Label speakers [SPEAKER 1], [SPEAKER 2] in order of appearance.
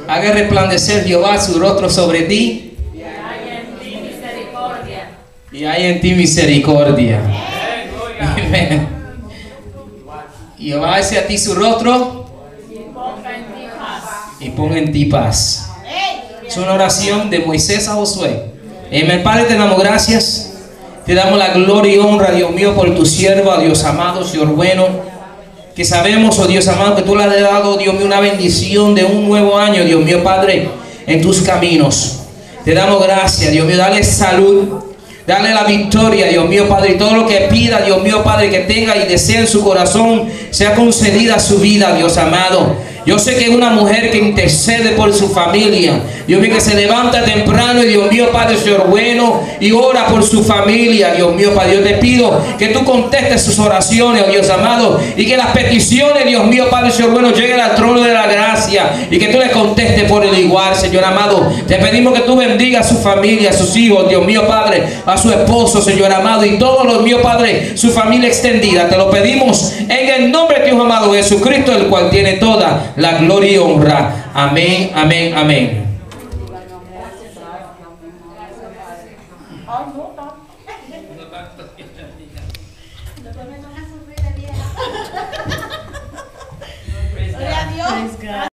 [SPEAKER 1] Haga resplandecer Jehová su rostro sobre ti.
[SPEAKER 2] Y hay en ti misericordia.
[SPEAKER 1] Y hay en ti misericordia. Amén. Jehová hace a ti su rostro
[SPEAKER 2] Y ponga en ti paz.
[SPEAKER 1] y ponga en ti paz. Es una oración de Moisés a Josué. Amén. Padre, te damos gracias. Te damos la gloria y honra, Dios mío, por tu siervo, Dios amado, Señor bueno. Que sabemos, oh Dios amado, que tú le has dado, Dios mío, una bendición de un nuevo año, Dios mío, Padre, en tus caminos. Te damos gracias, Dios mío, dale salud. Dale la victoria, Dios mío, Padre. Y todo lo que pida, Dios mío, Padre, que tenga y desee en su corazón, sea concedida a su vida, Dios amado. Yo sé que es una mujer que intercede por su familia. Dios mío, que se levanta temprano y Dios mío, Padre, Señor bueno, y ora por su familia, Dios mío, Padre. Yo te pido que tú contestes sus oraciones, oh Dios amado, y que las peticiones, Dios mío, Padre, Señor bueno, lleguen al trono de la gracia y que tú le contestes por el igual, Señor amado. Te pedimos que tú bendigas a su familia, a sus hijos, Dios mío, Padre, a su esposo, Señor amado, y todos los míos, Padre, su familia extendida. Te lo pedimos en el nombre de Dios amado Jesucristo, el cual tiene toda la gloria y honra. Amén, amén, amén.
[SPEAKER 3] Gloria a Dios.